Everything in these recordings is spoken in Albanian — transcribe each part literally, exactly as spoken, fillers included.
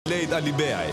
Lejt Ali Beaj.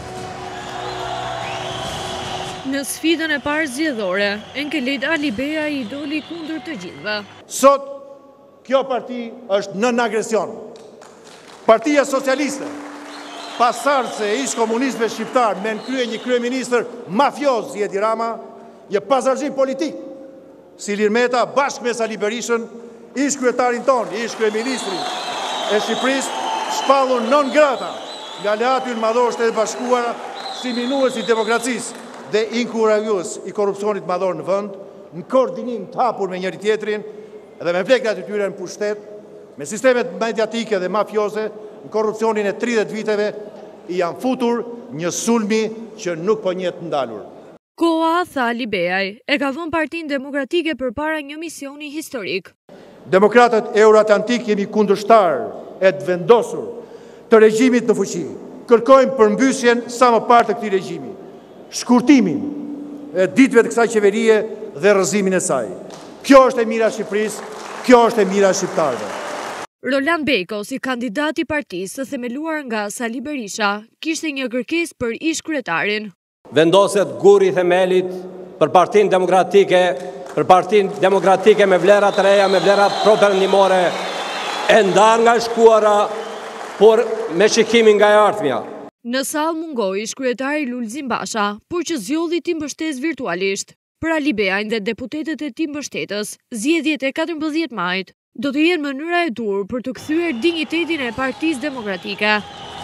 Në sfidën e parë zgjedhore, Enkelejt Ali Beaj i doli kundër të gjithëve. Sot, kjo parti është nën agresion. Partia Socialiste, pasardhëse e ish komunistëve shqiptar me në krye një kryeministër mafioz si Edi Rama, je pazargji politik. Si Ilir Meta, bashkë me Sali Berishën, ish kryetarin ton, ish kryeministri e Shqipërisë, shpallur non grata nga aleati madhor Shtetet Bashkuara si minues i demokracisë dhe inkurajues i korrupsionit madhor në vend, në koordinim të hapur me njëri tjetrin dhe me vlekrat e tyre në pushtet, me sistemet mediatike dhe mafioze, në korrupsionin e tridhjetë viteve i janë futur një sulmi që nuk po njet ndalur. Koha, tha Ali Beaj, e ka vënë Partinë Demokratike përpara një misioni historik. Demokratët euroatlantik jemi kundërshtar e të vendosur të regjimit në fuqi. Kërkojmë përmbysjen sa më parë të këtij regjimi, shkurtimin e ditëve të kësaj qeverie dhe rrëzimin e saj. Kjo është e mira e Shqipërisë, kjo është e mira e shqiptarëve. Roland Beko, si kandidat i partisë të themeluar nga Sali Berisha, kishte një kërkesë për ish kryetarin. Vendoset guri i themelit për Partinë Demokratike, për Partinë Demokratike me vlera të reja, me vlera propendimore, e ndar nga shkuara, por me shikimin nga e ardhmja. Në sallë mungoi ish kryetari Lulzim Basha, por që zgjodhi t'i mbështesë virtualisht. Për Ali Beajin dhe deputetët e tij mbështetës, zgjedhjet e katërmbëdhjetë majit do të jenë mënyra e dur për të kthyer dinjitetin e Partisë Demokratike.